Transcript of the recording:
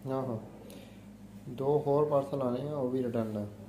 हाँ हाँ, 2 और पार्सल आने हैं, वो भी रिटर्न है।